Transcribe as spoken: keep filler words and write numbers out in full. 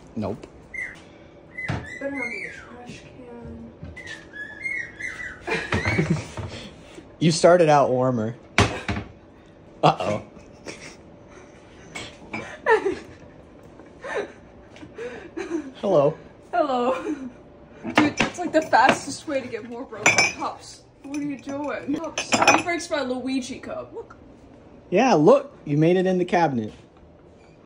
Nope. Better not be a trash can. You started out warmer. Uh-oh. Hello. Hello. Dude, that's like the fastest way to get more broken cups. What are you doing? Cups. He breaks my Luigi cup. Look. Yeah, look. You made it in the cabinet.